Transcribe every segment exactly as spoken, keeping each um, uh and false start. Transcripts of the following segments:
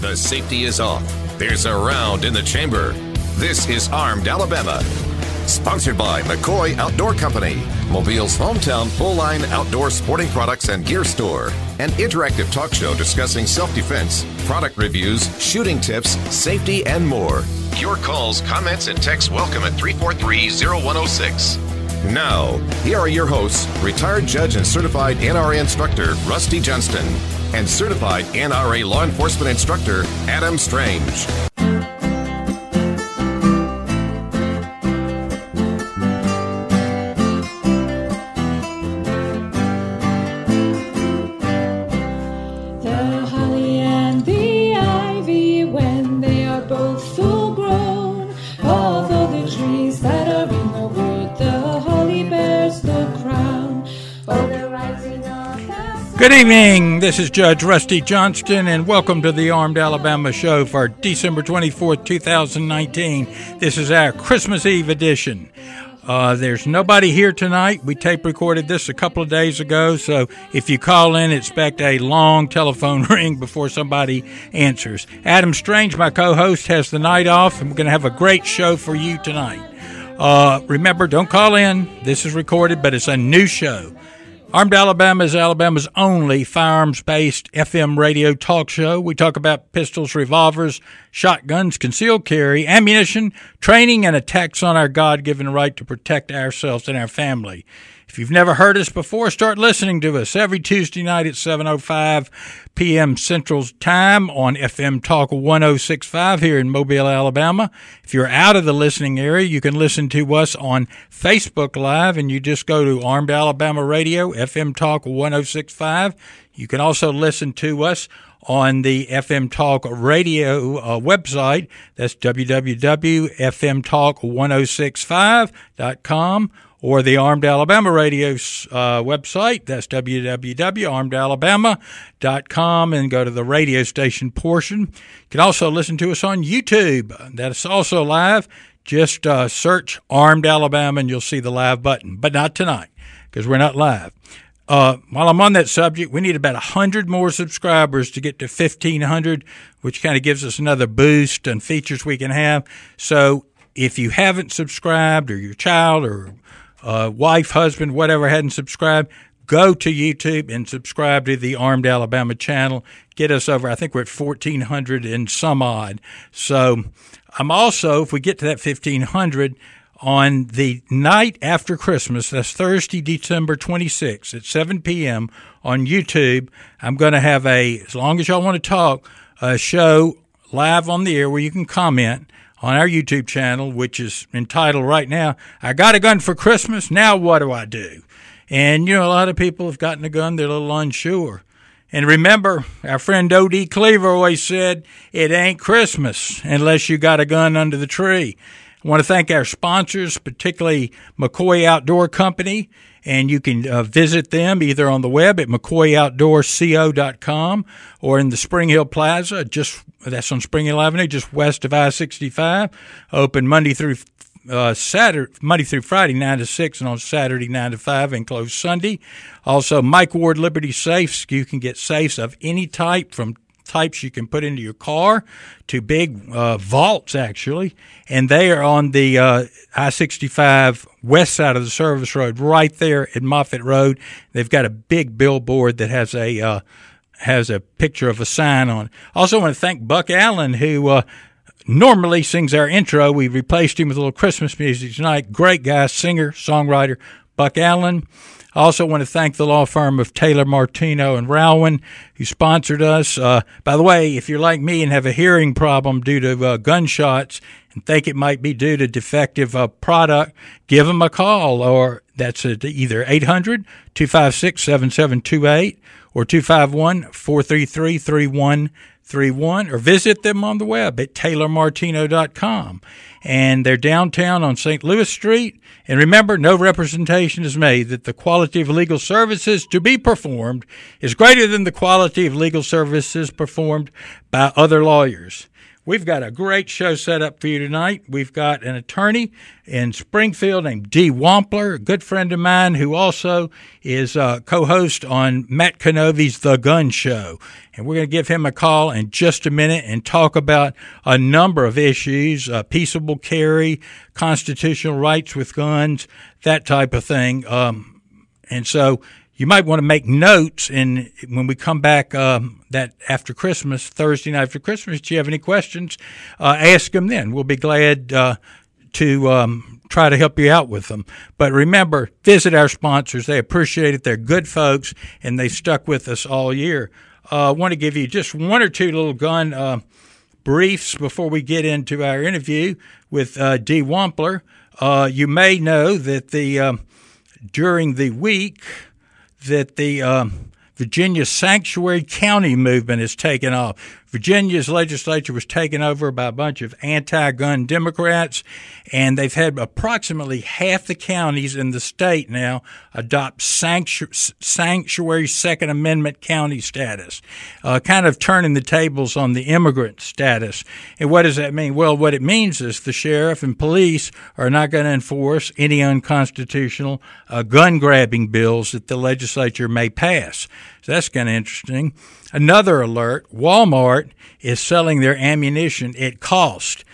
The safety is off. There's a round in the chamber. This is Armed Alabama. Sponsored by McCoy Outdoor Company, Mobile's hometown full-line outdoor sporting products and gear store. An interactive talk show discussing self-defense, product reviews, shooting tips, safety, and more. Your calls, comments, and texts welcome at three four three, zero one zero six. Now, here are your hosts, retired judge and certified N R A instructor Rusty Johnston and certified N R A law enforcement instructor Adam Strange. Good evening, this is Judge Rusty Johnston, and welcome to the Armed Alabama Show for December twenty-fourth, two thousand nineteen. This is our Christmas Eve edition. Uh, there's nobody here tonight. We tape recorded this a couple of days ago, so if you call in, expect a long telephone ring before somebody answers. Adam Strange, my co-host, has the night off, and we're going to have a great show for you tonight. Uh, remember, don't call in. This is recorded, but it's a new show. Armed Alabama is Alabama's only firearms-based F M radio talk show. We talk about pistols, revolvers, shotguns, concealed carry, ammunition, training, and attacks on our God-given right to protect ourselves and our family. If you've never heard us before, start listening to us every Tuesday night at seven oh five p.m. Central Time on F M Talk one oh six point five here in Mobile, Alabama. If you're out of the listening area, you can listen to us on Facebook Live, and you just go to Armed Alabama Radio, F M Talk one oh six point five. You can also listen to us on the F M Talk Radio uh, website. That's w w w dot f m talk one oh six five dot com. Or the Armed Alabama Radio uh, website. That's w w w dot armed alabama dot com, and go to the radio station portion. You can also listen to us on YouTube. That's also live. Just uh, search Armed Alabama and you'll see the live button. But not tonight, because we're not live. Uh, while I'm on that subject, we need about one hundred more subscribers to get to fifteen hundred, which kind of gives us another boost and features we can have. So if you haven't subscribed, or your child or Uh, wife, husband, whatever hadn't subscribed, go to YouTube and subscribe to the Armed Alabama channel. Get us over, I think we're at fourteen hundred and some odd. So I'm also, if we get to that fifteen hundred, on the night after Christmas, that's Thursday, December twenty-sixth at seven p.m. on YouTube, I'm going to have a, as long as y'all want to talk, a show live on the air where you can comment on our YouTube channel, which is entitled right now, I Got a Gun for Christmas, Now What Do I Do? And, you know, a lot of people have gotten a gun, they're a little unsure. And remember, our friend O D Cleaver always said, it ain't Christmas unless you got a gun under the tree. I want to thank our sponsors, particularly McCoy Outdoor Company, and you can uh, visit them either on the web at mccoy outdoor co dot com or in the Spring Hill Plaza, just that's on Spring Hill Avenue, just west of I sixty-five. Open Monday through uh, Saturday, Monday through Friday, nine to six, and on Saturday, nine to five, and closed Sunday. Also, Mike Ward Liberty Safes. You can get safes of any type, from types you can put into your car to big uh, vaults, actually. And they are on the uh, I sixty-five west side of the service road, right there at Moffett Road. They've got a big billboard that has a uh, has a picture of a sign on it. Also want to thank Buck Allen, who uh, normally sings our intro. We replaced him with a little Christmas music tonight. Great guy, singer, songwriter, Buck Allen. I also want to thank the law firm of Taylor, Martino, and Rowan, who sponsored us. Uh, by the way, if you're like me and have a hearing problem due to uh, gunshots and think it might be due to defective uh, product, give them a call. Or that's at either eight hundred, two five six, seven seven two eight or two five one, four three three, three one three one, or visit them on the web at taylor martino dot com. And they're downtown on Saint Louis Street. And remember, no representation is made that the quality of legal services to be performed is greater than the quality of legal services performed by other lawyers. we've got a great show set up for you tonight. We've got an attorney in Springfield named D. Wampler, a good friend of mine who also is a co-host on Matt Canovi's The Gun Show. And we're going to give him a call in just a minute and talk about a number of issues, uh, peaceable carry, constitutional rights with guns, that type of thing. Um, and so you might want to make notes, and when we come back um, that after Christmas, Thursday night after Christmas, if you have any questions, uh, ask them then. We'll be glad uh, to um, try to help you out with them. But remember, visit our sponsors. They appreciate it. They're good folks, and they stuck with us all year. I uh, want to give you just one or two little gun uh, briefs before we get into our interview with uh, D. Wampler. Uh, you may know that the uh, during the week that the um, Virginia sanctuary county movement has taken off. Virginia's legislature was taken over by a bunch of anti-gun Democrats, and they've had approximately half the counties in the state now adopt sanctuary, sanctuary Second Amendment county status, uh, kind of turning the tables on the immigrant status. And what does that mean? Well, what it means is the sheriff and police are not going to enforce any unconstitutional uh, gun-grabbing bills that the legislature may pass. So that's kind of interesting. Another alert, Walmart is selling their ammunition at cost.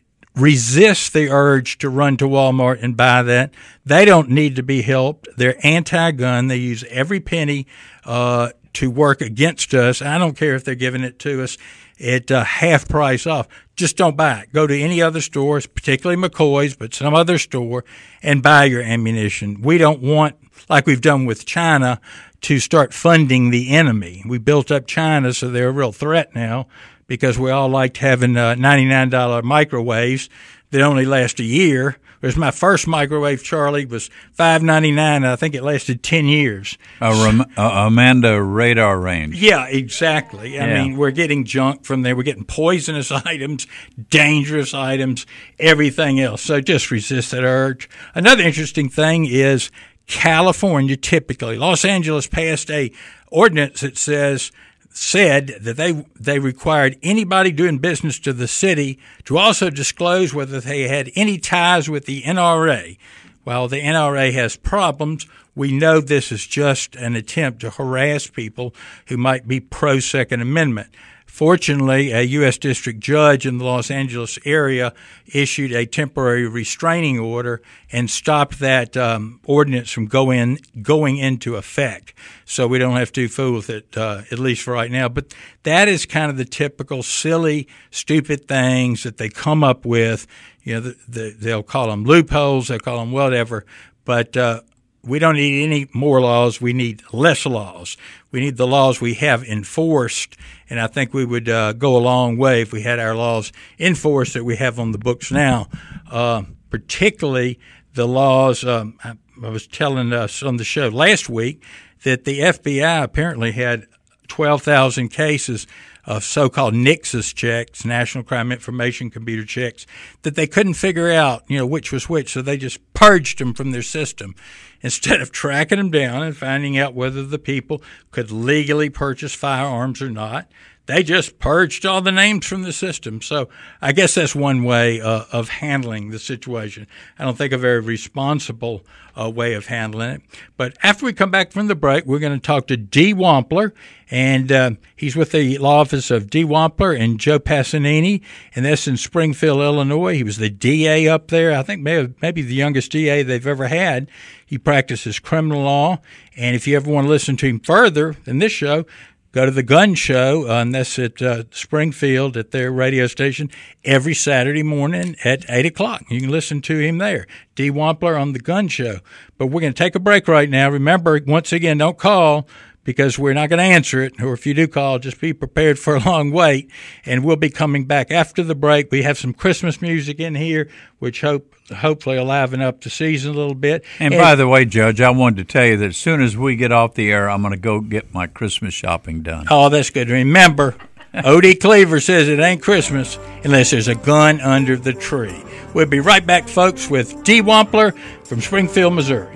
Resist the urge to run to Walmart and buy that. They don't need to be helped. They're anti-gun. They use every penny uh, to work against us. I don't care if they're giving it to us at uh, half price off. Just don't buy it. Go to any other stores, particularly McCoy's, but some other store, and buy your ammunition. We don't want, like we've done with China, to start funding the enemy. We built up China, so they're a real threat now because we all liked having uh, ninety-nine dollars microwaves that only last a year. Whereas my first microwave, Charlie, was five ninety-nine, and I think it lasted ten years. A Ram- uh, Amanda radar range. Yeah, exactly. I yeah. mean, we're getting junk from there. We're getting poisonous items, dangerous items, everything else. So just resist that urge. Another interesting thing is California, typically, Los Angeles passed a ordinance that says said that they they required anybody doing business to the city to also disclose whether they had any ties with the N R A. While the N R A has problems, we know this is just an attempt to harass people who might be pro-Second Amendment. Fortunately, a U S district judge in the Los Angeles area issued a temporary restraining order and stopped that um, ordinance from going going into effect. So we don't have to fool with it, uh, at least for right now. But that is kind of the typical silly, stupid things that they come up with. You know, the, the, they'll call them loopholes, they'll call them whatever. But uh, we don't need any more laws. We need less laws. We need the laws we have enforced, and I think we would uh, go a long way if we had our laws enforced that we have on the books now, uh, particularly the laws. Um, I, I was telling us on the show last week that the F B I apparently had twelve thousand cases of so-called Nexus checks, National Crime Information Computer checks, that they couldn't figure out, you know, which was which, so they just purged them from their system. Instead of tracking them down and finding out whether the people could legally purchase firearms or not, they just purged all the names from the system. So I guess that's one way uh, of handling the situation. I don't think a very responsible uh, way of handling it. But after we come back from the break, we're going to talk to D. Wampler, and uh, he's with the law office of D. Wampler and Joe Passanise, and that's in Springfield, Illinois. He was the D A up there. I think maybe, maybe the youngest D A they've ever had. He practices criminal law, and if you ever want to listen to him further than this show, go to the Gun Show, uh, and that's at uh, Springfield at their radio station every Saturday morning at eight o'clock. You can listen to him there, D. Wampler on the Gun Show. But we're going to take a break right now. Remember, once again, don't call because we're not going to answer it. Or if you do call, just be prepared for a long wait. And we'll be coming back after the break. We have some Christmas music in here, which hope hopefully will liven up the season a little bit. And, and by the way, Judge, I wanted to tell you that as soon as we get off the air, I'm going to go get my Christmas shopping done. Oh, that's good. Remember, O D Cleaver says it ain't Christmas unless there's a gun under the tree. We'll be right back, folks, with D. Wampler from Springfield, Missouri.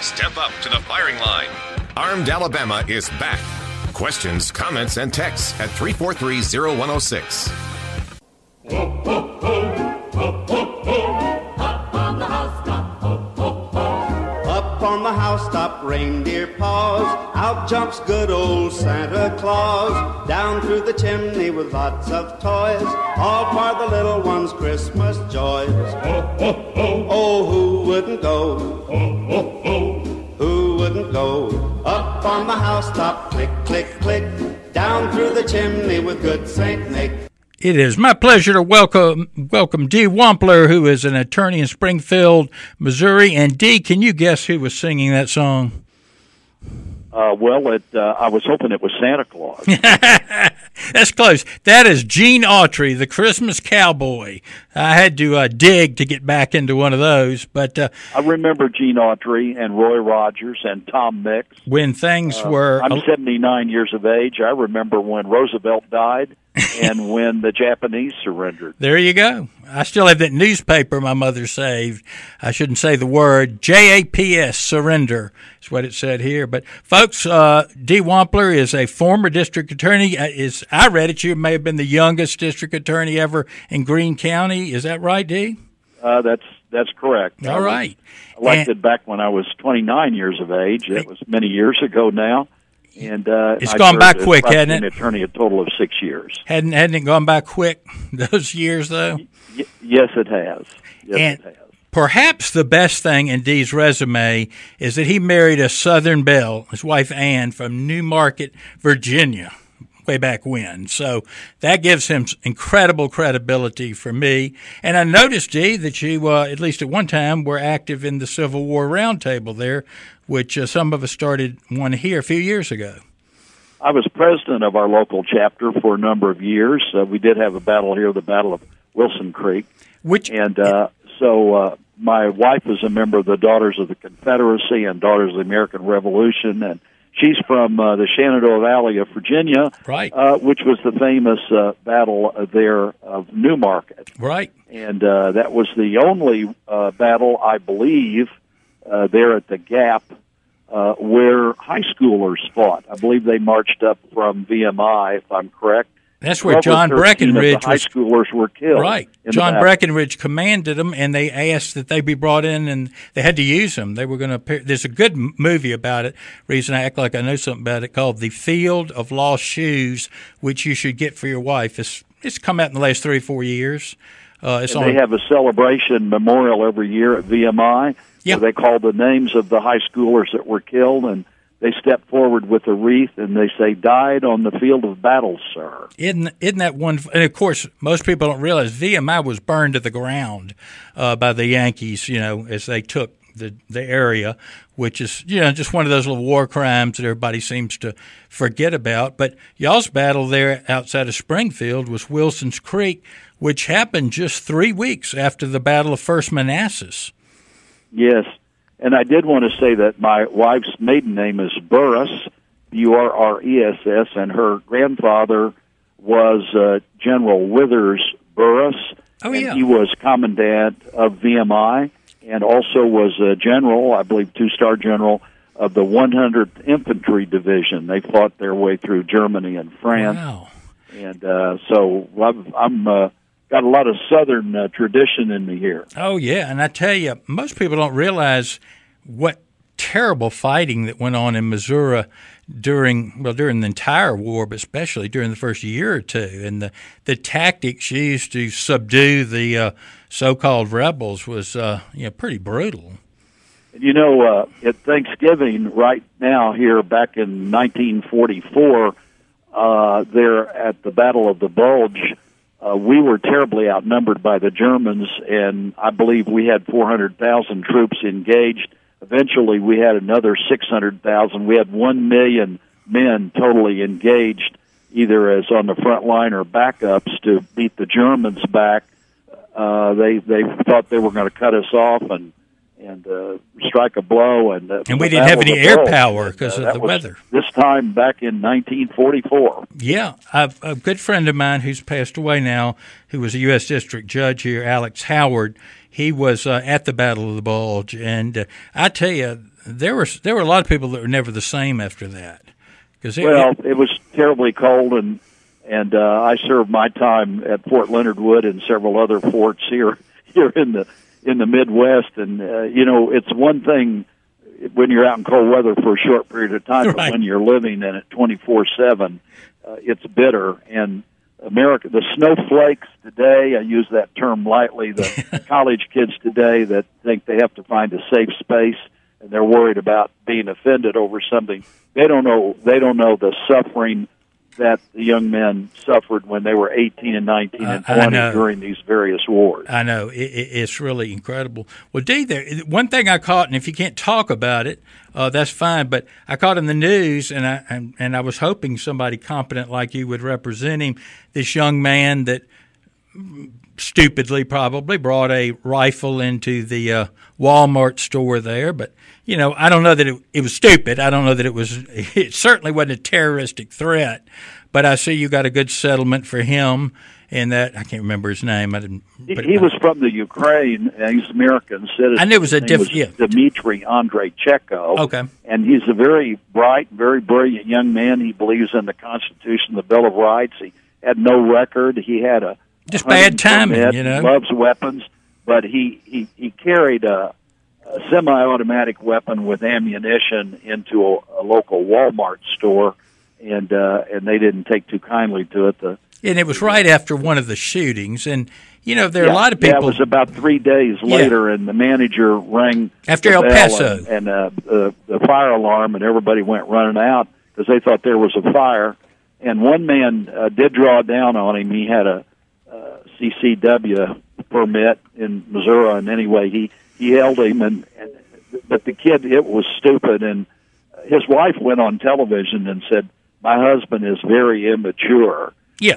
Step up to the firing line. Armed Alabama is back. Questions, comments, and texts at three four three, zero one zero six. Ho, ho, ho. Ho, ho, ho. Up on the housetop. Ho, ho, ho. Up on the housetop, reindeer paws. Out jumps good old Santa Claus. Down through the chimney with lots of toys. All for the little ones' Christmas joys. Ho, ho, ho. Oh, who wouldn't go? Ho, ho, ho. Who wouldn't go? Up on the housetop, click, click, click. Down through the chimney with good Saint Nick. It is my pleasure to welcome welcome Dee Wampler, who is an attorney in Springfield, Missouri. And Dee, can you guess who was singing that song? Uh, well, it, uh, I was hoping it was Santa Claus. That's close. That is Gene Autry, the Christmas cowboy. I had to uh, dig to get back into one of those, but uh, I remember Gene Autry and Roy Rogers and Tom Mix. When things uh, were, I'm seventy-nine years of age. I remember when Roosevelt died and when the Japanese surrendered. There you go. I still have that newspaper my mother saved. I shouldn't say the word. J A P S, surrender, is what it said here. But, folks, uh, Dee Wampler is a former district attorney. Uh, is I read it, you may have been the youngest district attorney ever in Greene County. Is that right, Dee? Uh, that's that's correct. All right. Elected and, back when I was twenty-nine years of age. That was many years ago now. And uh, it's I gone by served quick, as hadn't it? Attorney a total of six years. Hadn't hadn't it gone by quick those years though? Y- yes, it has. Yes, and it has. Perhaps the best thing in Dee's resume is that he married a Southern belle, his wife Ann, from Newmarket, Virginia, way back when. So that gives him incredible credibility for me. And I noticed, Dee, that you, uh, at least at one time, were active in the Civil War Roundtable there, which uh, some of us started one here a few years ago. I was president of our local chapter for a number of years. Uh, we did have a battle here, the Battle of Wilson Creek. Which and uh, so uh, my wife is a member of the Daughters of the Confederacy and Daughters of the American Revolution, and she's from uh, the Shenandoah Valley of Virginia, right? Uh, which was the famous uh, battle there of Newmarket, right? And uh, that was the only uh, battle, I believe, uh, there at the Gap uh, where high schoolers fought. I believe they marched up from V M I, if I'm correct. That's where John Breckinridge high was. schoolers were killed. Right. John Breckinridge commanded them, and they asked that they be brought in, and they had to use them. They were going to. There's a good movie about it. Reason I act like I know something about it, called "The Field of Lost Shoes," which you should get for your wife. It's it's come out in the last three or four years. Uh, it's and on, they have a celebration memorial every year at V M I. Yeah. Where they call the names of the high schoolers that were killed, and they step forward with a wreath, and they say, "Died on the field of battle, sir." Isn't, isn't that one? And, of course, most people don't realize V M I was burned to the ground uh, by the Yankees, you know, as they took the, the area, which is, you know, just one of those little war crimes that everybody seems to forget about. But y'all's battle there outside of Springfield was Wilson's Creek, which happened just three weeks after the Battle of First Manassas. Yes. And I did want to say that my wife's maiden name is Burris, U R R E S S, and her grandfather was uh, General Withers Burris. Oh, and yeah. He was commandant of V M I and also was a general, I believe two-star general, of the one hundredth Infantry Division. They fought their way through Germany and France. Wow. And uh, so I'm... I'm uh, got a lot of Southern uh, tradition in me here. Oh, yeah. And I tell you, most people don't realize what terrible fighting that went on in Missouri during, well, during the entire war, but especially during the first year or two. And the, the tactics used to subdue the uh, so-called rebels was, uh, you know, pretty brutal. You know, uh, at Thanksgiving right now here back in nineteen forty-four, uh, there at the Battle of the Bulge, Uh, we were terribly outnumbered by the Germans, and I believe we had four hundred thousand troops engaged. Eventually, we had another six hundred thousand. We had one million men totally engaged, either as on the front line or backups to beat the Germans back. Uh, they they thought they were going to cut us off, and and uh, strike a blow. And, uh, and we didn't have any air bulge. power because uh, of the was weather. This time back in nineteen forty-four. Yeah, I've, a good friend of mine who's passed away now, who was a U S District Judge here, Alex Howard. He was uh, at the Battle of the Bulge, and uh, I tell you, there were there were a lot of people that were never the same after that. Cause it, well, it, it was terribly cold, and and uh, I served my time at Fort Leonard Wood and several other forts here here in the in the Midwest, and uh, you know, it's one thing when you're out in cold weather for a short period of time, right. but when you're living in it twenty-four seven, uh, it's bitter. And America, the snowflakes today, I use that term lightly, the college kids today that think they have to find a safe space and they're worried about being offended over something. They don't know, they don't know the suffering that the young men suffered when they were eighteen and nineteen and twenty during these various wars. I know. It, it, it's really incredible. Well, Dee, there, one thing I caught, and if you can't talk about it, uh, that's fine, but I caught in the news, and I, and, and I was hoping somebody competent like you would represent him, this young man that stupidly probably brought a rifle into the uh, Walmart store there, but you know, I don't know that it, it was stupid. I don't know that it was, it certainly wasn't a terroristic threat, but I see you got a good settlement for him, and that, I can't remember his name. I didn't. He, he was from the Ukraine, and he's American citizen. I knew it was a different, yeah. Dmitry Andreychenko. Okay. And he's a very bright, very brilliant young man. He believes in the Constitution, the Bill of Rights. He had no record. He had a just bad timing, permit. You know. He loves weapons, but he, he, he carried a, a semi-automatic weapon with ammunition into a, a local Walmart store, and uh, and they didn't take too kindly to it. The, and it was right after one of the shootings, and you know there are yeah, a lot of people. Yeah, it was about three days later, yeah. and the manager rang after El Paso, and, and uh, the, the fire alarm, and everybody went running out because they thought there was a fire. And one man uh, did draw down on him. He had a uh, C C W permit in Missouri, and anyway, he. He held him, and, and but the kid, it was stupid, and his wife went on television and said, "My husband is very immature." Yeah,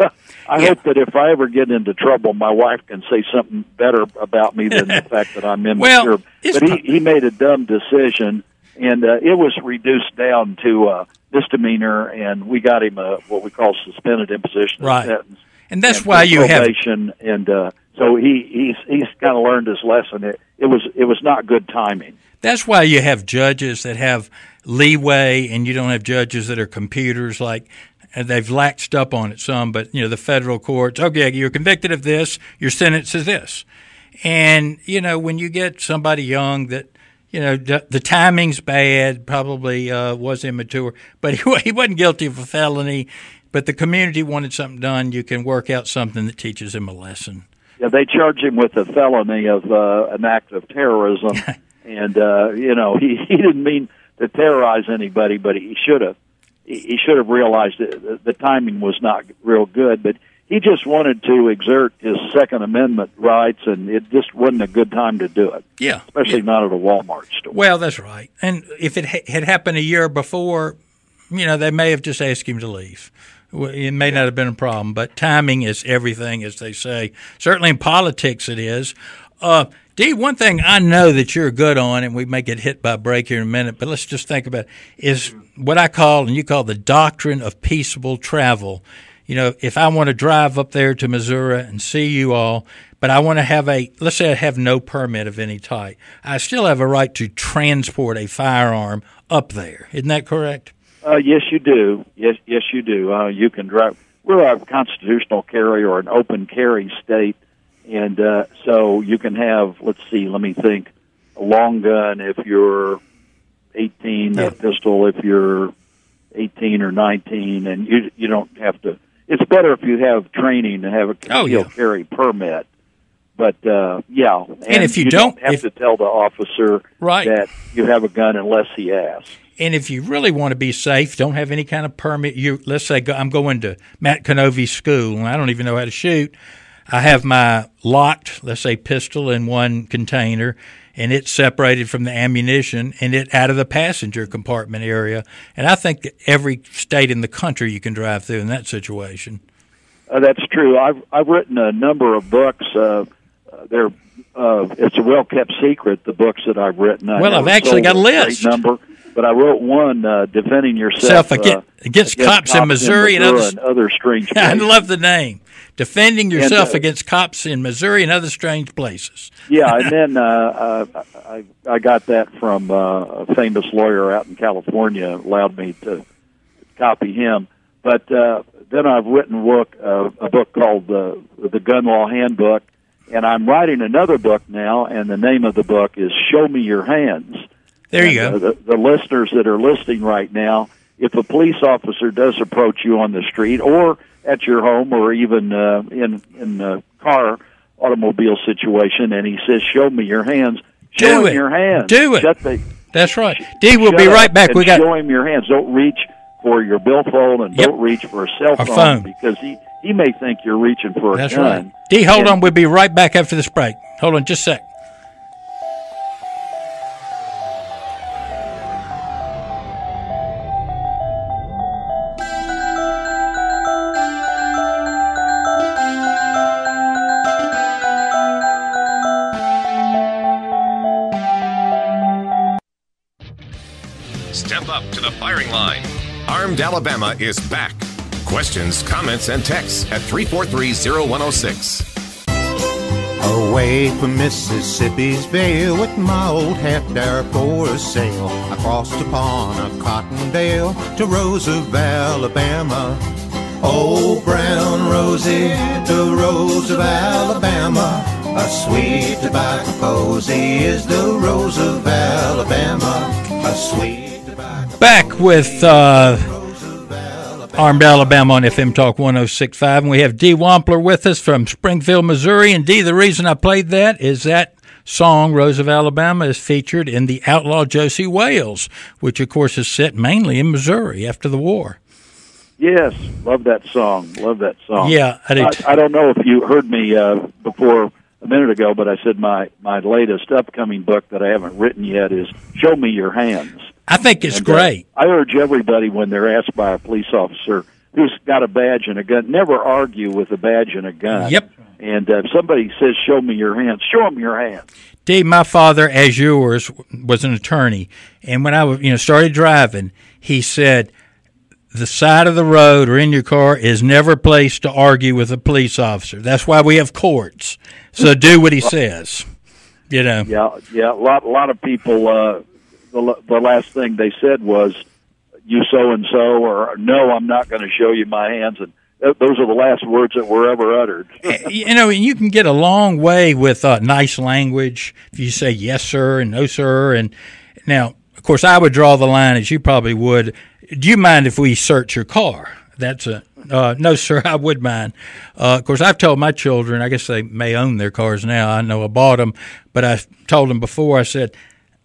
I yeah. hope that if I ever get into trouble, my wife can say something better about me than the fact that I'm immature. Well, but he, he made a dumb decision, and uh, it was reduced down to a misdemeanor, and we got him a what we call suspended imposition right. of sentence. And that's and why you have and. Uh, So he he's he's kind of learned his lesson. It, it was it was not good timing. That's why you have judges that have leeway, and you don't have judges that are computers. Like they've laxed up on it some, but you know the federal courts. Okay, you're convicted of this. Your sentence is this. And you know when you get somebody young that you know the, the timing's bad, probably uh, was immature, but he he wasn't guilty of a felony. But the community wanted something done. You can work out something that teaches him a lesson. Yeah, they charged him with a felony of uh, an act of terrorism, and uh, you know he, he didn't mean to terrorize anybody, but he should have. He should have realized that the timing was not real good, but he just wanted to exert his Second Amendment rights, and it just wasn't a good time to do it. Yeah, especially yeah. not at a Walmart store. Well, that's right. And if it ha- had happened a year before, you know, they may have just asked him to leave. It may not have been a problem, but timing is everything, as they say. Certainly in politics it is. Uh, Dee, one thing I know that you're good on, and we may get hit by a break here in a minute, but let's just think about it, is what I call, and you call, the doctrine of peaceable travel. You know, if I want to drive up there to Missouri and see you all, but I want to have a, let's say I have no permit of any type, I still have a right to transport a firearm up there. Isn't that correct? Uh, yes, you do. Yes, yes, you do. Uh, you can drive. We're a constitutional carry or an open carry state, and uh, so you can have. Let's see. Let me think. A long gun if you're eighteen, yeah. A pistol if you're eighteen or nineteen, and you you don't have to. It's better if you have training and have a concealed oh, yeah. carry permit. But uh, yeah, and, and if you, you don't, don't have if, to tell the officer right. that you have a gun unless he asks. And if you really want to be safe, don't have any kind of permit. You let's say I'm going to Matt Canovi school, and I don't even know how to shoot. I have my locked, let's say, pistol in one container, and it's separated from the ammunition, and it out of the passenger compartment area. And I think that every state in the country you can drive through in that situation. Uh, that's true. I've I've written a number of books. Uh, they're uh, it's a well-kept secret, the books that I've written. I well, I've actually got a list. Number, but I wrote one, uh, Defending Yourself Self against, uh, against, against cops, cops in Missouri, in and, Missouri other, and other strange places. I love the name. Defending Yourself and, uh, Against Cops in Missouri and Other Strange Places. Yeah, and then uh, uh, I, I got that from uh, a famous lawyer out in California, allowed me to copy him. But uh, then I've written a book, uh, a book called uh, The Gun Law Handbook, and I'm writing another book now, and the name of the book is Show Me Your Hands. There you and, go. Uh, the, the listeners that are listening right now, if a police officer does approach you on the street or at your home or even uh, in in a car, automobile situation, and he says, "Show me your hands." Do show it. him your hands. Do it. Shut the, That's right. Dee, we'll shut be up right back. and We got show him your hands. Don't reach for your billfold and Yep. don't reach for a cell phone, phone. because he, he may think you're reaching for a That's gun. right. Dee, hold And- on. We'll be right back after this break. Hold on just a sec. Step up to the firing line. Armed Alabama is back. Questions, comments, and texts at three four three, zero one zero six. Away from Mississippi's Vale with my old hat there for sale. I crossed upon a cotton bale to Rose of Alabama. Old brown Rosie, the Rose of Alabama. A sweet tobacco posy is the Rose of Alabama. A sweet tobacco. Back with uh, Armed Alabama on F M Talk one oh six point five, and we have Dee Wampler with us from Springfield, Missouri. And Dee, the reason I played that is that song, Rose of Alabama, is featured in the Outlaw Josie Wales, which, of course, is set mainly in Missouri after the war. Yes, love that song. Love that song. Yeah, I did. I, I don't know if you heard me uh, before a minute ago, but I said my, my latest upcoming book that I haven't written yet is Show Me Your Hands. I think it's And, uh, great. I urge everybody, when they're asked by a police officer who's got a badge and a gun, never argue with a badge and a gun. Yep. And uh, if somebody says, "Show me your hands," show them your hands. Dee, my father, as yours, was an attorney, and when I was, you know, started driving, he said, the side of the road or in your car is never a place to argue with a police officer. That's why we have courts. So do what he says. You know. Yeah, yeah. A lot, a lot of people. Uh, the the last thing they said was, "You so and so," or "No, I'm not going to show you my hands." And th- those are the last words that were ever uttered. You know, and you can get a long way with uh, nice language if you say yes, sir, and no, sir. And now, of course, I would draw the line, as you probably would. Do you mind if we search your car? That's a uh, no, sir. I would mind. Uh, of course, I've told my children. I guess they may own their cars now. I know I bought them, but I told them before. I said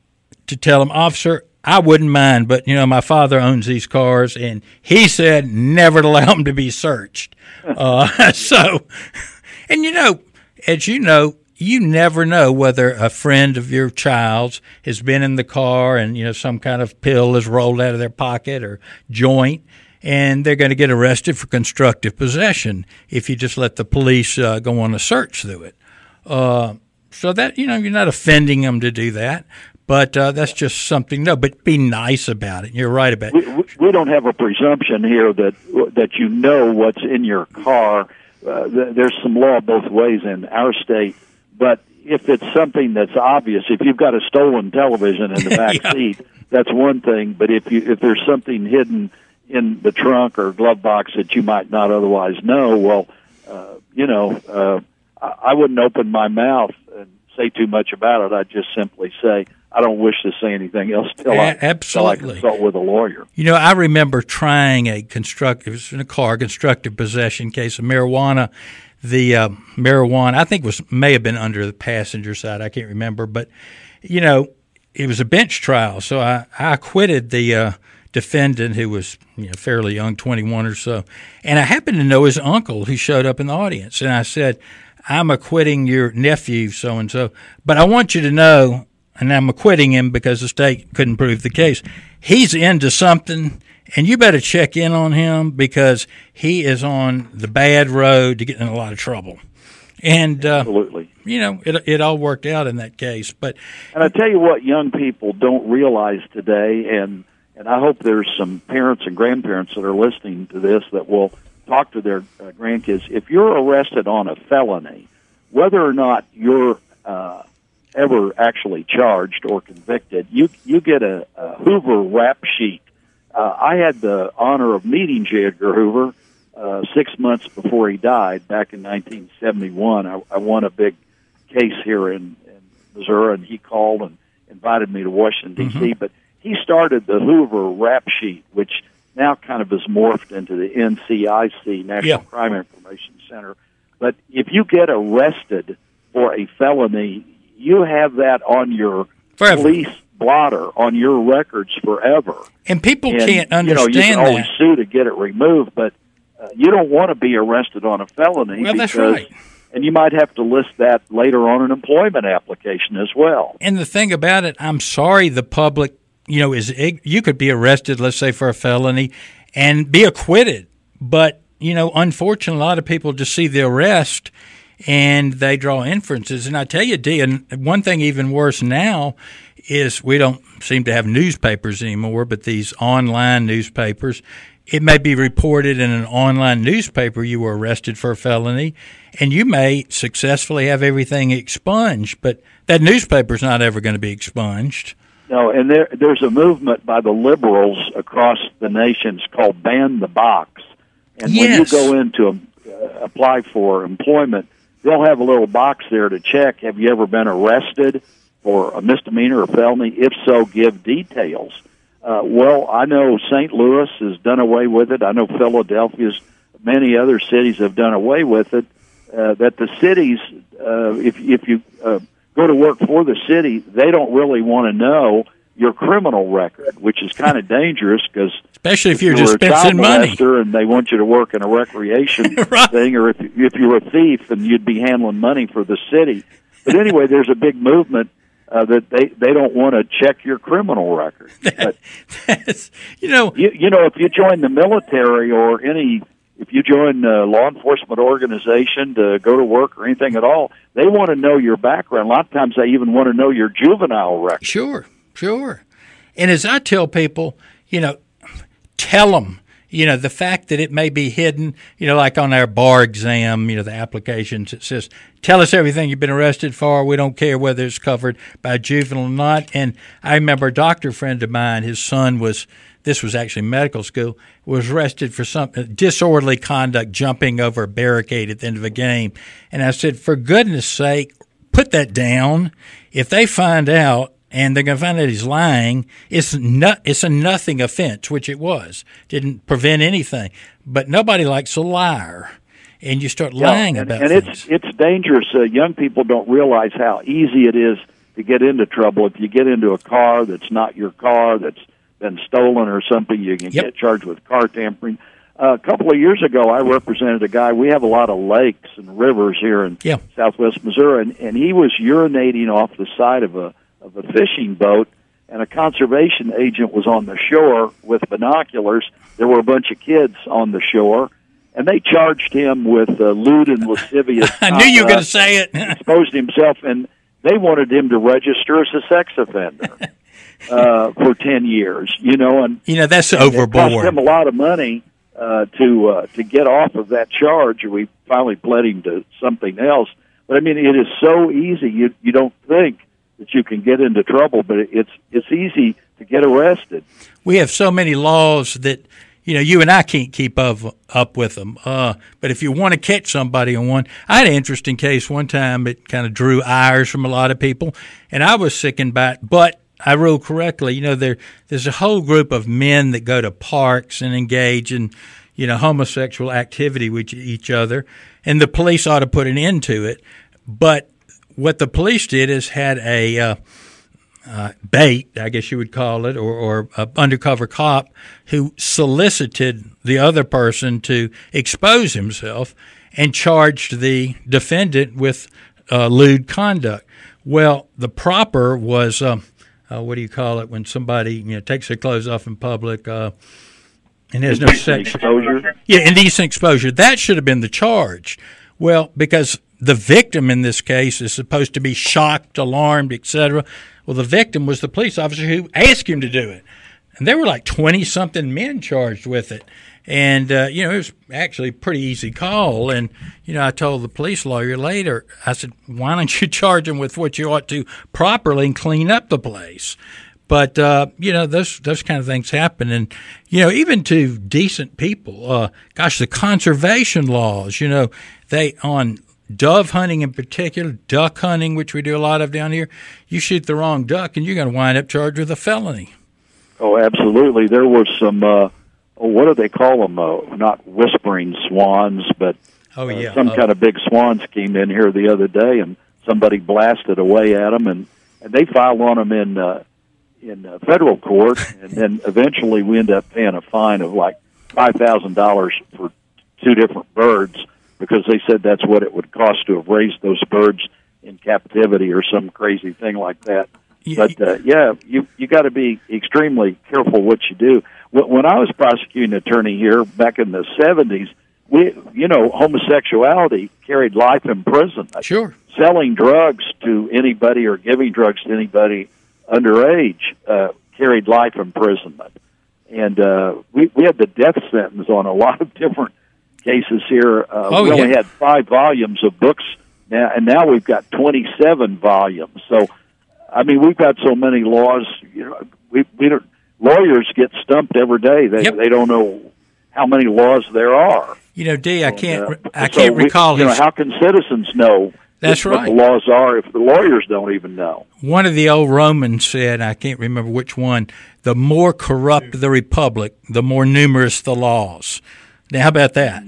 to tell them, officer, I wouldn't mind, but you know, my father owns these cars, and he said never to allow them to be searched. Uh, so, and you know, as you know. You never know whether a friend of your child's has been in the car and, you know, some kind of pill is rolled out of their pocket or joint, and they're going to get arrested for constructive possession if you just let the police uh, go on a search through it. Uh, so that, you know, you're not offending them to do that, but uh, that's just something. No, but be nice about it. You're right about it. We, we, we don't have a presumption here that that you know what's in your car. Uh, th- there's some law both ways in our state. But if it's something that's obvious, if you've got a stolen television in the back Yeah. seat, that's one thing. But if you if there's something hidden in the trunk or glove box that you might not otherwise know, well, uh, you know, uh, I, I wouldn't open my mouth and say too much about it. I'd just simply say, I don't wish to say anything else till I, A- absolutely. till I consult with a lawyer. You know, I remember trying a constructive, it was in a car, constructive possession case of marijuana. The uh, marijuana, I think, was may have been under the passenger side. I can't remember, but you know, it was a bench trial, so I, I acquitted the uh, defendant, who was, you know, fairly young, twenty-one or so, and I happened to know his uncle, who showed up in the audience, and I said, "I'm acquitting your nephew, so and so, but I want you to know." And I'm acquitting him because the state couldn't prove the case. He's into something, and you better check in on him because he is on the bad road to get in a lot of trouble. And uh, absolutely, you know, it it all worked out in that case. But and I tell you what, young people don't realize today, and and I hope there's some parents and grandparents that are listening to this that will talk to their uh, grandkids. If you're arrested on a felony, whether or not you're uh, ever actually charged or convicted, you you get a, a Hoover rap sheet. Uh, I had the honor of meeting J. Edgar Hoover uh, six months before he died back in nineteen seventy-one. I, I won a big case here in, in Missouri, and he called and invited me to Washington, D C Mm-hmm. But he started the Hoover rap sheet, which now kind of has morphed into the N C I C, National yeah. Crime Information Center. But if you get arrested for a felony, you have that on your forever. Police blotter, on your records forever. And people and, can't understand you know, you can always that. sue to get it removed, but uh, you don't want to be arrested on a felony. Well, because, that's right. And you might have to list that later on an employment application as well. And the thing about it, I'm sorry the public, you know, is you could be arrested, let's say, for a felony and be acquitted. But, you know, unfortunately, a lot of people just see the arrest and they draw inferences. And I tell you, Dee, and one thing even worse now is we don't seem to have newspapers anymore, but these online newspapers, it may be reported in an online newspaper you were arrested for a felony, and you may successfully have everything expunged, but that newspaper's not ever going to be expunged. No, and there, there's a movement by the liberals across the nation called Ban the Box. And yes. when you go in to uh, apply for employment, they'll have a little box there to check, have you ever been arrested for a misdemeanor or felony? If so, give details. Uh, well, I know Saint Louis has done away with it. I know Philadelphia's, many other cities have done away with it. Uh, that the cities, uh, if if you uh, go to work for the city, they don't really want to know your criminal record, which is kind of dangerous because especially if, if you're you dispensing money, and they want you to work in a recreation right. thing, or if if you're a thief and you'd be handling money for the city. But anyway, there's a big movement. Uh, that they, they don't want to check your criminal record. But, That's, you know, you, you know, if you join the military or any, if you join a law enforcement organization to go to work or anything at all, they want to know your background. A lot of times they even want to know your juvenile record. Sure, sure. And as I tell people, you know, tell them. You know, the fact that it may be hidden, you know, like on our bar exam, you know, the applications, it says, tell us everything you've been arrested for. We don't care whether it's covered by juvenile or not. And I remember a doctor friend of mine, his son was, this was actually medical school, was arrested for some disorderly conduct, jumping over a barricade at the end of a game. And I said, for goodness sake, put that down. If they find out, and they're going to find out he's lying, it's not, it's a nothing offense, which it was. Didn't prevent anything. But nobody likes a liar. And you start lying yeah, and, about and things. And it's, it's dangerous. Uh, young people don't realize how easy it is to get into trouble. If you get into a car that's not your car, that's been stolen or something, you can yep. get charged with car tampering. Uh, a couple of years ago, I represented a guy. We have a lot of lakes and rivers here in yeah. southwest Missouri, and, and he was urinating off the side of a of a fishing boat, and a conservation agent was on the shore with binoculars. There were a bunch of kids on the shore, and they charged him with uh, lewd and lascivious I knew you were going to say it. exposed himself, and they wanted him to register as a sex offender uh, for ten years, you know. And you know, that's and overboard. It cost him a lot of money uh, to uh, to get off of that charge. We finally pled him to something else. But, I mean, it is so easy. You, you don't think that you can get into trouble, but it's it's easy to get arrested. We have so many laws that, you know, you and I can't keep up, up with them. Uh, but if you want to catch somebody on one, I had an interesting case one time. It kind of drew ires from a lot of people, and I was sickened by it. But I ruled correctly. You know, there there's a whole group of men that go to parks and engage in, you know, homosexual activity with each other, and the police ought to put an end to it. But what the police did is had a uh, uh, bait, I guess you would call it, or, or an undercover cop who solicited the other person to expose himself and charged the defendant with uh, lewd conduct. Well, the proper was, uh, uh, what do you call it, when somebody, you know, takes their clothes off in public uh, and there's no sex. Exposure? Yeah, indecent exposure. That should have been the charge. Well, because the victim in this case is supposed to be shocked, alarmed, et cetera. Well, the victim was the police officer who asked him to do it. And there were like twenty-something men charged with it. And, uh, you know, it was actually a pretty easy call. And, you know, I told the police lawyer later, I said, why don't you charge him with what you ought to properly and clean up the place? But, uh, you know, those those kind of things happen. And, you know, even to decent people, uh, gosh, the conservation laws, you know, they on dove hunting in particular, duck hunting, which we do a lot of down here, you shoot the wrong duck and you're going to wind up charged with a felony. Oh, absolutely. There was some, uh, oh, what do they call them? Uh, not whispering swans, but oh, yeah. uh, some oh. kind of big swans came in here the other day, and somebody blasted away at them, and, and they filed on them in uh, in uh, federal court, and then eventually we ended up paying a fine of like five thousand dollars for two different birds because they said that's what it would cost to have raised those birds in captivity or some crazy thing like that. But, uh, yeah, you you got to be extremely careful what you do. When I was prosecuting attorney here back in the seventies, we, you know, homosexuality carried life imprisonment. Sure. Selling drugs to anybody or giving drugs to anybody underage uh, carried life imprisonment. And uh, we, we had the death sentence on a lot of different cases here. Uh, oh, we only yeah. had five volumes of books, now, and now we've got twenty-seven volumes. So, I mean, we've got so many laws. You know, we we don't, lawyers get stumped every day. They yep. they don't know how many laws there are. You know, D, I can't and, uh, I so can't we, recall. You know, his, how can citizens know that's what right. the laws are if the lawyers don't even know? One of the old Romans said, I can't remember which one, the more corrupt the republic, the more numerous the laws. Now, how about that?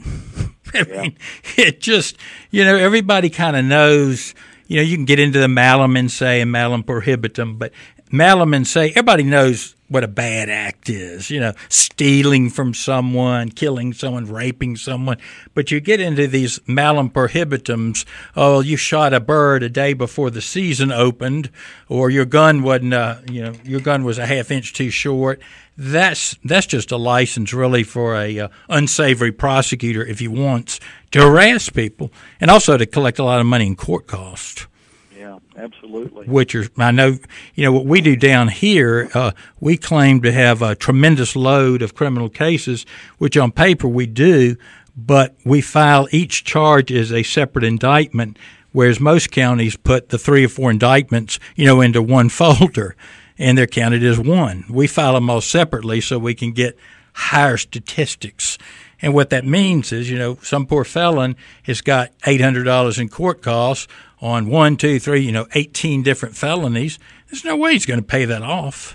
I Yeah. mean, it just, you know, everybody kind of knows. You know, you can get into the malum in se and malum prohibitum, but malum in se, everybody knows what a bad act is, you know, stealing from someone, killing someone, raping someone. But you get into these malum prohibitums, oh, you shot a bird a day before the season opened, or your gun wasn't, uh, you know, your gun was a half inch too short. That's that's just a license, really, for a uh, unsavory prosecutor, if he wants, to harass people and also to collect a lot of money in court costs. Yeah, absolutely. Which are, I know, you know, what we do down here, uh, we claim to have a tremendous load of criminal cases, which on paper we do, but we file each charge as a separate indictment, whereas most counties put the three or four indictments, you know, into one folder. And they're counted as one. We file them all separately so we can get higher statistics. And what that means is, you know, some poor felon has got eight hundred dollars in court costs on one, two, three, you know, eighteen different felonies. There's no way he's going to pay that off.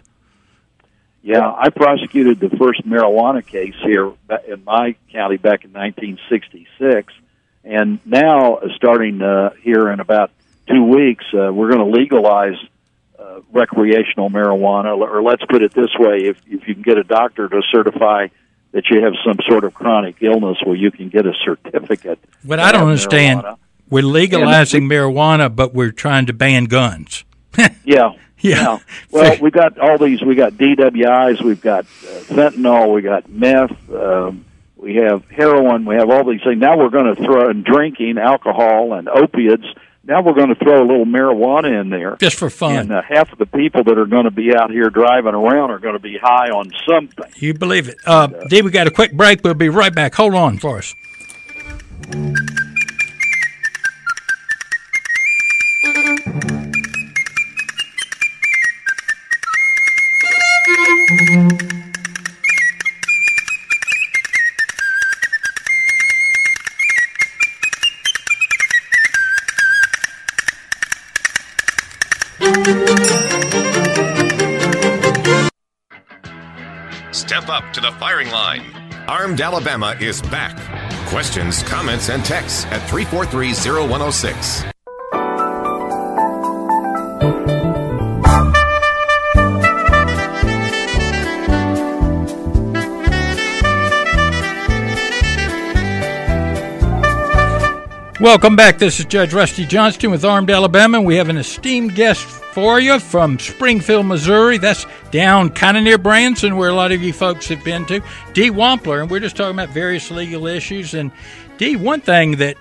Yeah, I prosecuted the first marijuana case here in my county back in nineteen sixty-six. And now, starting uh, here in about two weeks, uh, we're going to legalize Uh, recreational marijuana, or let's put it this way, if, if you can get a doctor to certify that you have some sort of chronic illness, well, you can get a certificate. But I don't understand. Marijuana. We're legalizing and, marijuana, but we're trying to ban guns. yeah, yeah. Yeah. Well, we got all these. We got D W Is, we've got uh, fentanyl, we got meth, um, we have heroin, we have all these things. Now we're going to throw in drinking, alcohol, and opiates. Now we're going to throw a little marijuana in there. Just for fun. And uh, half of the people that are going to be out here driving around are going to be high on something. You believe it. Uh, and, uh, Dee, we got a quick break. We'll be right back. Hold on for us. Step up to the firing line. Armed Alabama is back. Questions, comments, and texts at three four three, zero one zero six. Welcome back. This is Judge Rusty Johnston with Armed Alabama. We have an esteemed guest for you from Springfield, Missouri. That's down kind of near Branson, where a lot of you folks have been to. Dee Wampler, and we're just talking about various legal issues. And Dee, one thing that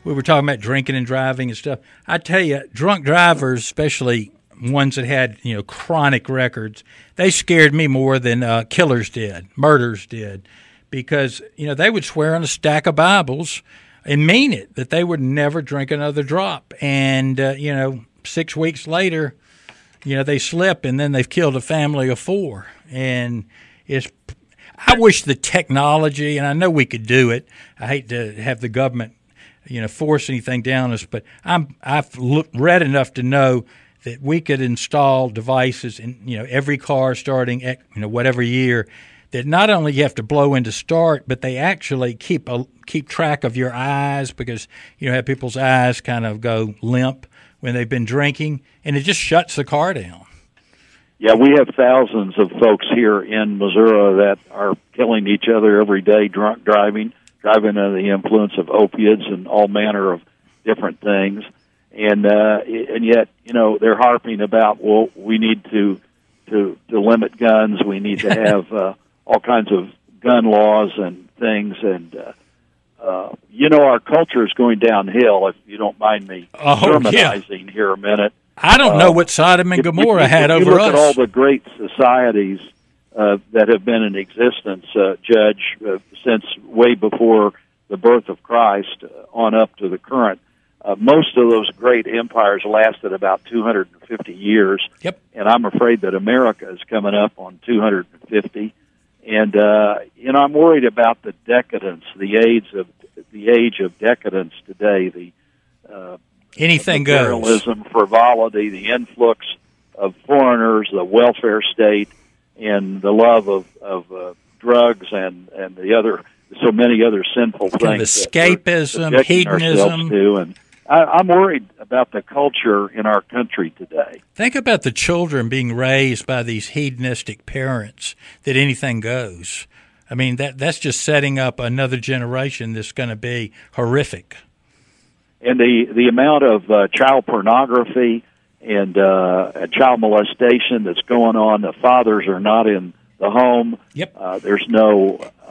we were talking about drinking and driving and stuff. I tell you, drunk drivers, especially ones that had, you know, chronic records, they scared me more than uh, killers did, murders did, because, you know, they would swear on a stack of Bibles and mean it, that they would never drink another drop. And, uh, you know, six weeks later, you know, they slip and then they've killed a family of four. And it's, I wish the technology, and I know we could do it. I hate to have the government, you know, force anything down us, but I'm, I've look, read enough to know that we could install devices in, you know, every car starting at, you know, whatever year, that not only you have to blow in to start, but they actually keep a, keep track of your eyes, because, you know, have people's eyes kind of go limp when they've been drinking, and it just shuts the car down. Yeah, we have thousands of folks here in Missouri that are killing each other every day, drunk driving, driving under the influence of opiates and all manner of different things. And uh, and yet, you know, they're harping about, well, we need to to, to limit guns. We need to have uh, all kinds of gun laws and things. And, uh, uh, you know, our culture is going downhill, if you don't mind me oh, sermonizing yeah. here a minute. I don't know what Sodom and Gomorrah if, if, had if over you look us. At all the great societies uh, that have been in existence, uh, Judge, uh, since way before the birth of Christ uh, on up to the current, uh, most of those great empires lasted about two hundred fifty years. Yep. And I'm afraid that America is coming up on two hundred fifty. And uh, you know, I'm worried about the decadence, the age of the age of decadence today. The uh, Anything goes. Materialism, frivolity, the influx of foreigners, the welfare state, and the love of, of uh, drugs and, and the other, so many other sinful kind things. Of escapism, hedonism. To. And I, I'm worried about the culture in our country today. Think about the children being raised by these hedonistic parents that anything goes. I mean, that that's just setting up another generation that's going to be horrific. And the, the amount of uh, child pornography and uh, child molestation that's going on, the fathers are not in the home. Yep. Uh, there's no uh,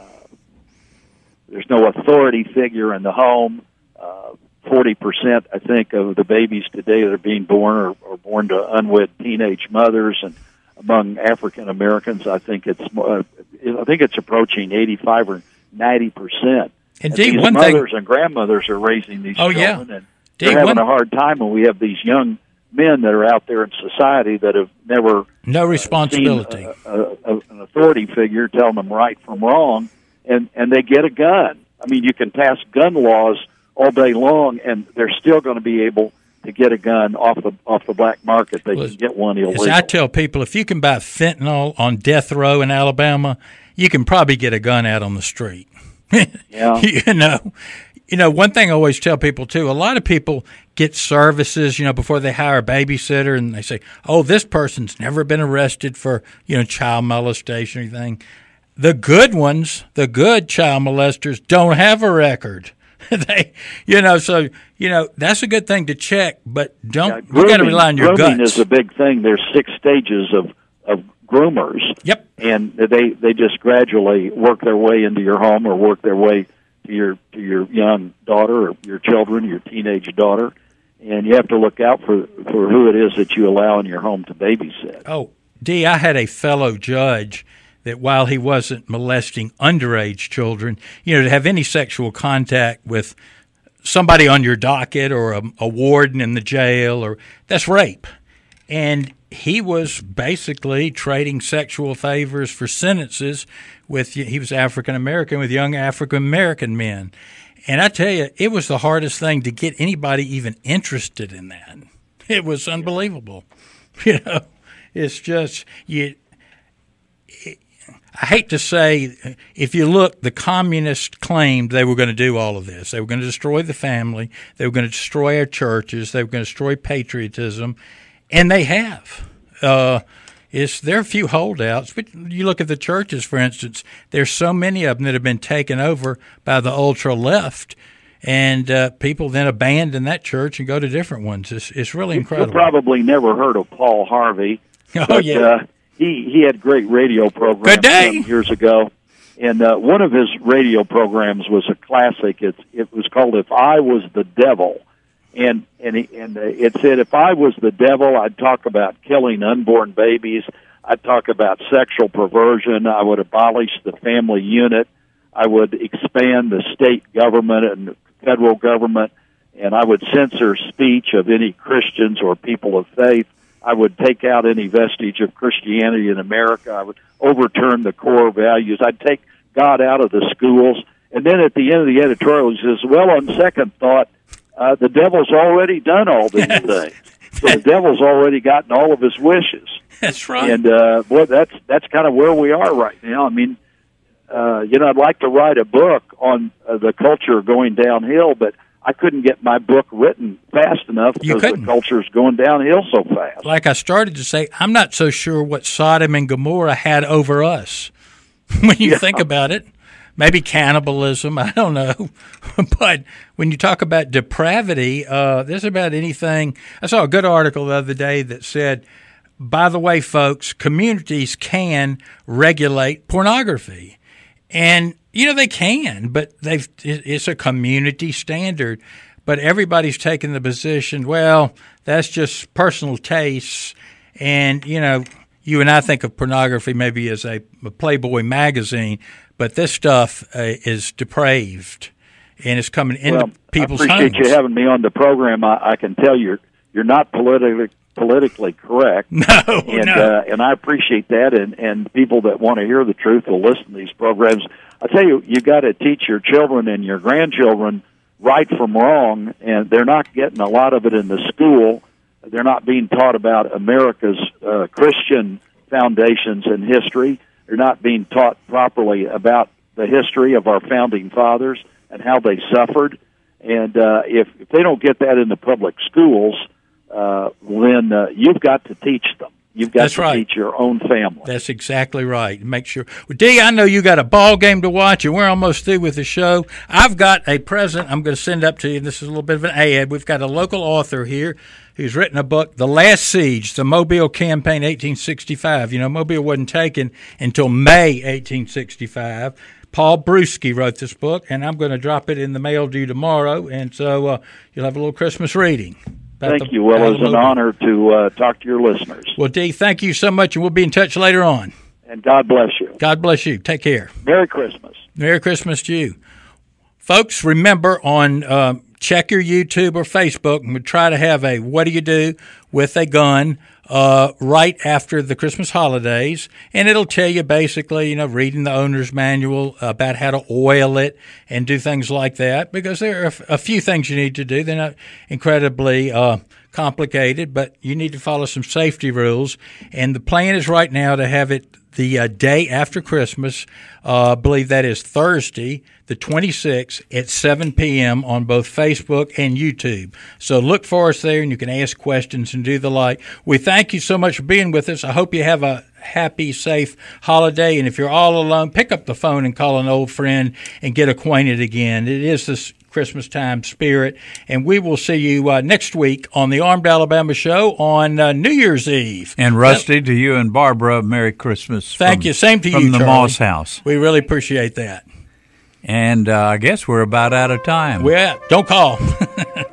there's no authority figure in the home. Uh, Forty percent, I think, of the babies today that are being born are, are born to unwed teenage mothers, and among African Americans, I think it's uh, I think it's approaching eighty-five or ninety percent. Indeed, and these one mothers thing, and grandmothers are raising these oh, children, yeah. and Indeed, they're having one, a hard time when we have these young men that are out there in society that have never no responsibility, uh, seen a, a, a, an authority figure telling them right from wrong, and and they get a gun. I mean, you can pass gun laws all day long, and they're still going to be able to get a gun off the off the black market. They well, can get one illegal. As I tell people, if you can buy fentanyl on death row in Alabama, you can probably get a gun out on the street. Yeah. you know, you know. One thing I always tell people too: a lot of people get services, you know, before they hire a babysitter, and they say, "Oh, this person's never been arrested for, you know, child molestation or anything." The good ones, the good child molesters, don't have a record. they, you know, so you know that's a good thing to check, but don't yeah, grooming, you got to rely on your grooming guts. Is a big thing. There's six stages of of groomers. Yep. And they they just gradually work their way into your home or work their way to your to your young daughter or your children, your teenage daughter, and you have to look out for for who it is that you allow in your home to babysit. Oh, Dee, I had a fellow judge that while he wasn't molesting underage children, you know, to have any sexual contact with somebody on your docket or a, a warden in the jail, or that's rape. And he was basically trading sexual favors for sentences with, he was African American, with young African American men. And I tell you, it was the hardest thing to get anybody even interested in that. It was unbelievable. You know, it's just, you. It, I hate to say, if you look, the communists claimed they were going to do all of this. They were going to destroy the family. They were going to destroy our churches. They were going to destroy patriotism. And they have. Uh, it's, there are a few holdouts, but you look at the churches, for instance, there's so many of them that have been taken over by the ultra-left, and uh, people then abandon that church and go to different ones. It's, it's really incredible. You've probably never heard of Paul Harvey. Oh, but, yeah. Uh, he, he had great radio programs Good day. some years ago, And uh, one of his radio programs was a classic. It, it was called "If I Was the Devil," and and he, and uh, it said, "If I was the devil, I'd talk about killing unborn babies. I'd talk about sexual perversion. I would abolish the family unit. I would expand the state government and federal government, and I would censor speech of any Christians or people of faith. I would take out any vestige of Christianity in America. I would overturn the core values. I'd take God out of the schools." And then at the end of the editorial, he says, "Well, on second thought, uh, the devil's already done all these things. So the devil's already gotten all of his wishes." That's right. And, uh, boy, that's, that's kind of where we are right now. I mean, uh, you know, I'd like to write a book on uh, the culture going downhill, but I couldn't get my book written fast enough because the culture's going downhill so fast. Like I started to say, I'm not so sure what Sodom and Gomorrah had over us when you yeah. think about it. Maybe cannibalism, I don't know. But when you talk about depravity, uh, there's about anything. I saw a good article the other day that said, by the way, folks, communities can regulate pornography. And, you know, they can, but they've it's a community standard. But everybody's taken the position, well, that's just personal tastes. And, you know, you and I think of pornography maybe as a, a Playboy magazine, but this stuff uh, is depraved, and it's coming into well, people's homes. I appreciate homes. you having me on the program. I, I can tell you're, you're not politically politically correct. No, and, no. Uh, and I appreciate that, and, and people that want to hear the truth will listen to these programs. I tell you, you got to teach your children and your grandchildren right from wrong, and they're not getting a lot of it in the school. They're not being taught about America's uh, Christian foundations and history. They're not being taught properly about the history of our founding fathers and how they suffered. And uh, if, if they don't get that in the public schools, uh, then uh, you've got to teach them. You've got That's to right. teach your own family. That's exactly right. Make sure. Well, Dee, I know you got a ball game to watch, and we're almost through with the show. I've got a present I'm going to send up to you. This is a little bit of an ad. We've got a local author here who's written a book, The Last Siege, the Mobile Campaign, eighteen sixty-five. You know, Mobile wasn't taken until May eighteen sixty-five. Paul Brewski wrote this book, and I'm going to drop it in the mail to you tomorrow, and so uh, you'll have a little Christmas reading. Thank the, you. Well, it was an honor to uh, talk to your listeners. Well, Dee, thank you so much, and we'll be in touch later on. And God bless you. God bless you. Take care. Merry Christmas. Merry Christmas to you. Folks, remember on uh, check your YouTube or Facebook, and we try to have a what do you do with a gun uh, right after the Christmas holidays, and it'll tell you basically, you know, reading the owner's manual about how to oil it and do things like that, because there are a few things you need to do. They're not incredibly uh, complicated, but you need to follow some safety rules, and the plan is right now to have it the uh, day after Christmas. uh, I believe that is Thursday, the twenty-sixth at seven p.m. on both Facebook and YouTube. So look for us there, and you can ask questions and do the like. We thank you so much for being with us. I hope you have a happy, safe holiday. And if you're all alone, pick up the phone and call an old friend and get acquainted again. It is this Christmas time spirit, and we will see you uh, next week on the Armed Alabama Show on uh, New Year's Eve. And Rusty, yep. to you and Barbara, Merry Christmas. Thank from, you. Same to from you, From the Charlie. Moss House. We really appreciate that. And uh, I guess we're about out of time. Well, don't call.